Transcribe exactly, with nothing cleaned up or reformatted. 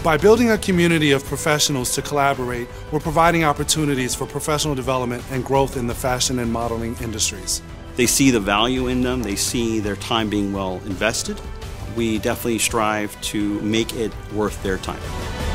By building a community of professionals to collaborate, we're providing opportunities for professional development and growth in the fashion and modeling industries. They see the value in them, they see their time being well invested. We definitely strive to make it worth their time.